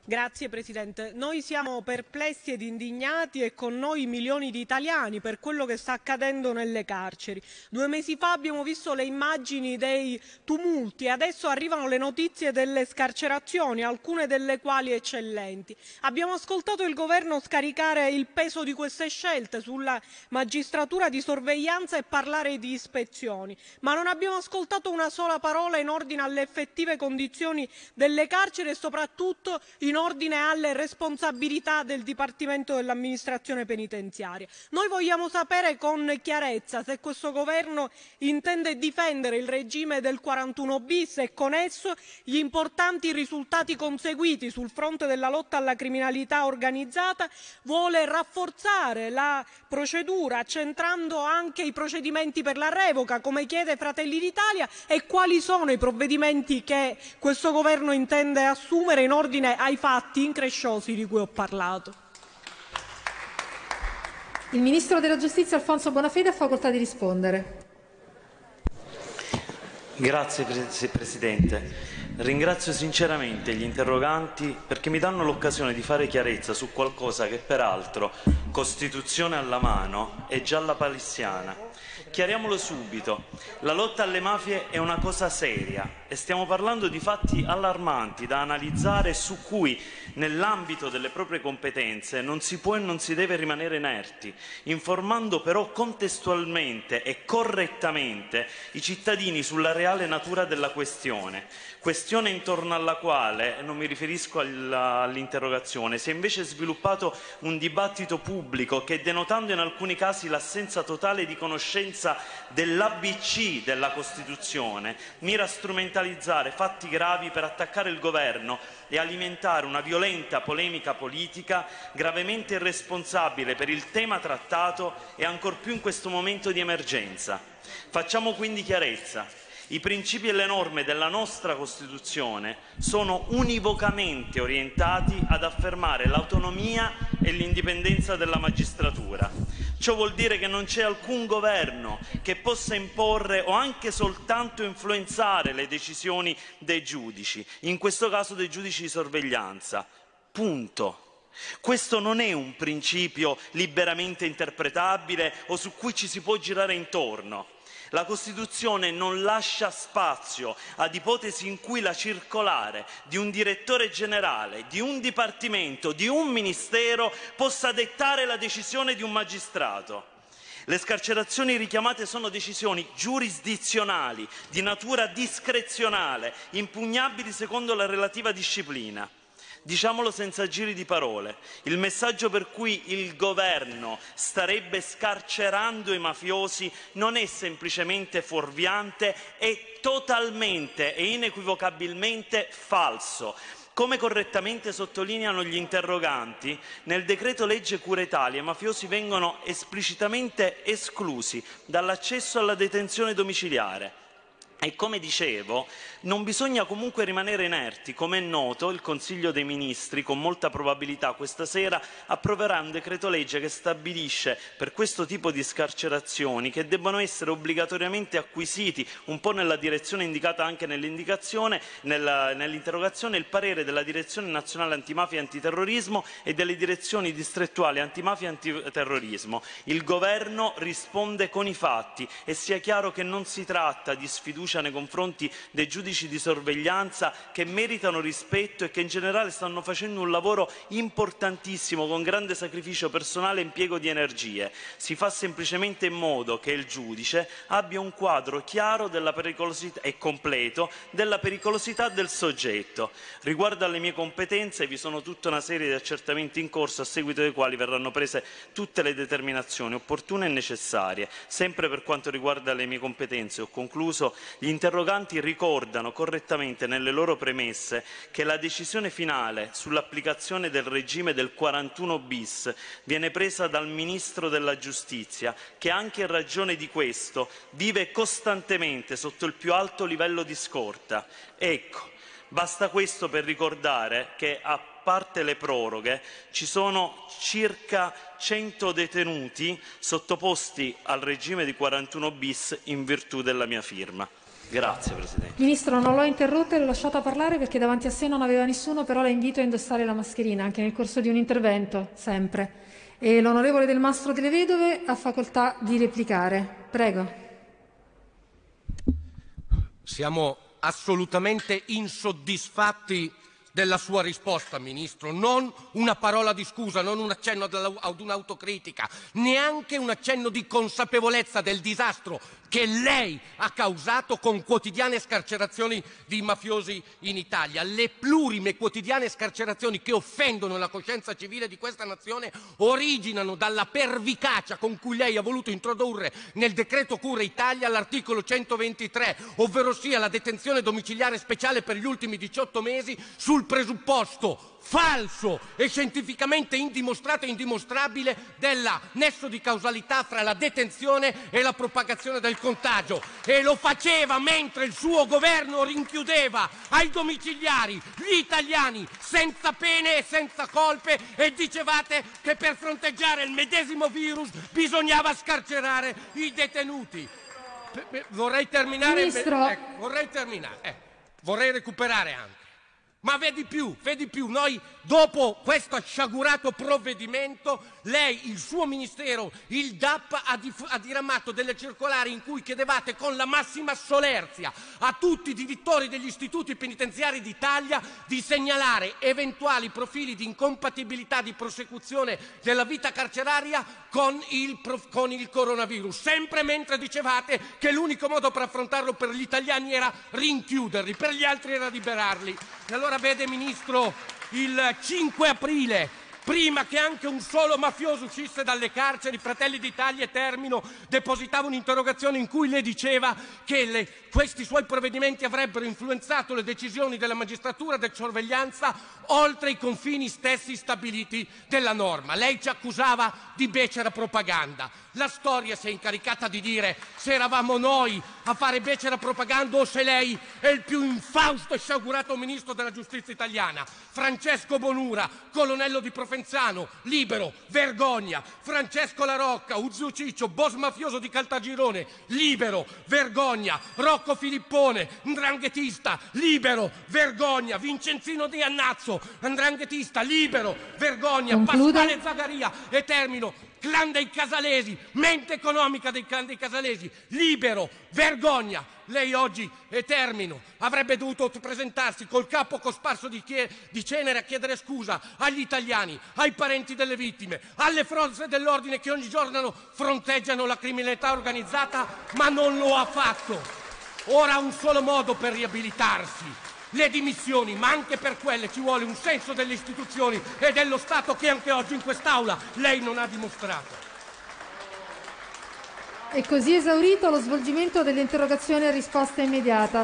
Grazie Presidente. Noi siamo perplessi ed indignati e con noi milioni di italiani per quello che sta accadendo nelle carceri. 2 mesi fa abbiamo visto le immagini dei tumulti e adesso arrivano le notizie delle scarcerazioni, alcune delle quali eccellenti. Abbiamo ascoltato il Governo scaricare il peso di queste scelte sulla magistratura di sorveglianza e parlare di ispezioni, ma non abbiamo ascoltato una sola parola in ordine alle effettive condizioni delle carceri e soprattutto in ordine alle responsabilità del Dipartimento dell'Amministrazione penitenziaria. Noi vogliamo sapere con chiarezza se questo Governo intende difendere il regime del 41 bis e con esso gli importanti risultati conseguiti sul fronte della lotta alla criminalità organizzata, vuole rafforzare la procedura accentrando anche i procedimenti per la revoca, come chiede Fratelli d'Italia, e quali sono i provvedimenti che questo Governo intende assumere in ordine ai fatti incresciosi di cui ho parlato. Il Ministro della Giustizia Alfonso Bonafede ha facoltà di rispondere. Grazie Presidente. Ringrazio sinceramente gli interroganti perché mi danno l'occasione di fare chiarezza su qualcosa che peraltro, Costituzione alla mano, è già lapalissiana. Chiariamolo subito, la lotta alle mafie è una cosa seria e stiamo parlando di fatti allarmanti da analizzare su cui nell'ambito delle proprie competenze non si può e non si deve rimanere inerti, informando però contestualmente e correttamente i cittadini sulla reale natura della questione intorno alla quale, non mi riferisco all'interrogazione, si è invece sviluppato un dibattito pubblico che, denotando in alcuni casi l'assenza totale di conoscenza dell'ABC della Costituzione, mira a strumentalizzare fatti gravi per attaccare il Governo e alimentare una violenta polemica politica gravemente irresponsabile per il tema trattato e ancor più in questo momento di emergenza. Facciamo quindi chiarezza. I principi e le norme della nostra Costituzione sono univocamente orientati ad affermare l'autonomia e l'indipendenza della magistratura. Ciò vuol dire che non c'è alcun governo che possa imporre o anche soltanto influenzare le decisioni dei giudici, in questo caso dei giudici di sorveglianza. Punto. Questo non è un principio liberamente interpretabile o su cui ci si può girare intorno. La Costituzione non lascia spazio ad ipotesi in cui la circolare di un direttore generale, di un dipartimento, di un ministero possa dettare la decisione di un magistrato. Le scarcerazioni richiamate sono decisioni giurisdizionali, di natura discrezionale, impugnabili secondo la relativa disciplina. Diciamolo senza giri di parole, il messaggio per cui il Governo starebbe scarcerando i mafiosi non è semplicemente fuorviante, è totalmente e inequivocabilmente falso. Come correttamente sottolineano gli interroganti, nel decreto legge Cura Italia i mafiosi vengono esplicitamente esclusi dall'accesso alla detenzione domiciliare. E come dicevo, non bisogna comunque rimanere inerti. Come è noto, il Consiglio dei Ministri, con molta probabilità questa sera, approverà un decreto legge che stabilisce per questo tipo di scarcerazioni che debbano essere obbligatoriamente acquisiti, un po' nella direzione indicata anche nell'interrogazione, il parere della Direzione Nazionale Antimafia e Antiterrorismo e delle direzioni distrettuali antimafia e antiterrorismo. Il Governo risponde con i fatti e sia chiaro che non si tratta di sfiducia nei confronti dei giudici di sorveglianza che meritano rispetto e che in generale stanno facendo un lavoro importantissimo con grande sacrificio personale e impiego di energie. Si fa semplicemente in modo che il giudice abbia un quadro chiaro della pericolosità e completo della pericolosità del soggetto. Riguardo alle mie competenze vi sono tutta una serie di accertamenti in corso a seguito dei quali verranno prese tutte le determinazioni opportune e necessarie. Sempre per quanto riguarda le mie competenze, ho concluso, gli interroganti ricordano correttamente nelle loro premesse che la decisione finale sull'applicazione del regime del 41 bis viene presa dal Ministro della Giustizia, che anche in ragione di questo vive costantemente sotto il più alto livello di scorta. Ecco, basta questo per ricordare che, a parte le proroghe, ci sono circa 100 detenuti sottoposti al regime di 41 bis in virtù della mia firma. Grazie Presidente. Ministro, non l'ho interrotta e l'ho lasciata parlare perché davanti a sé non aveva nessuno, però la invito a indossare la mascherina anche nel corso di un intervento, sempre. E l'onorevole Del Mastro delle Vedove ha facoltà di replicare. Prego. Siamo assolutamente insoddisfatti della sua risposta, Ministro. Non una parola di scusa, non un accenno ad un'autocritica, neanche un accenno di consapevolezza del disastro che lei ha causato con quotidiane scarcerazioni di mafiosi in Italia. Le plurime quotidiane scarcerazioni che offendono la coscienza civile di questa nazione originano dalla pervicacia con cui lei ha voluto introdurre nel decreto Cura Italia l'articolo 123, ovvero sia la detenzione domiciliare speciale per gli ultimi 18 mesi sul presupposto falso e scientificamente indimostrato e indimostrabile del nesso di causalità fra la detenzione e la propagazione del contagio, e lo faceva mentre il suo governo rinchiudeva ai domiciliari gli italiani senza pene e senza colpe, e dicevate che per fronteggiare il medesimo virus bisognava scarcerare i detenuti. Vorrei terminare. Ministro. Vorrei recuperare anche. Ma vedi più, noi dopo questo sciagurato provvedimento, lei, il suo Ministero, il DAP ha diramato delle circolari in cui chiedevate con la massima solerzia a tutti i direttori degli istituti penitenziari d'Italia di segnalare eventuali profili di incompatibilità di prosecuzione della vita carceraria con il coronavirus, sempre mentre dicevate che l'unico modo per affrontarlo per gli italiani era rinchiuderli, per gli altri era liberarli. E allora vede, Ministro, il 5 aprile, prima che anche un solo mafioso uscisse dalle carceri, Fratelli d'Italia, e termino, depositava un'interrogazione in cui le diceva che questi suoi provvedimenti avrebbero influenzato le decisioni della magistratura di sorveglianza oltre i confini stessi stabiliti della norma. Lei ci accusava di becera propaganda. La storia si è incaricata di dire se eravamo noi a fare becera propaganda o se lei è il più infausto e sciagurato ministro della giustizia italiana. Francesco Bonura, colonnello di Provenzano, libero, vergogna. Francesco La Rocca, Uzzu Ciccio, boss mafioso di Caltagirone, libero, vergogna. Rocco Filippone, 'ndranghetista, libero, vergogna. Vincenzino Di Annazzo, 'ndranghetista, libero, vergogna. Concluda. Pasquale Zagaria, e termino, clan dei Casalesi, mente economica dei clan dei Casalesi, libero, vergogna. Lei oggi, e termino, avrebbe dovuto presentarsi col capo cosparso di cenere a chiedere scusa agli italiani, ai parenti delle vittime, alle forze dell'ordine che ogni giorno fronteggiano la criminalità organizzata, ma non lo ha fatto. Ora ha un solo modo per riabilitarsi: le dimissioni, ma anche per quelle ci vuole un senso delle istituzioni e dello Stato che anche oggi in quest'Aula lei non ha dimostrato. E così esaurito lo svolgimento dell'interrogazione a risposta immediata.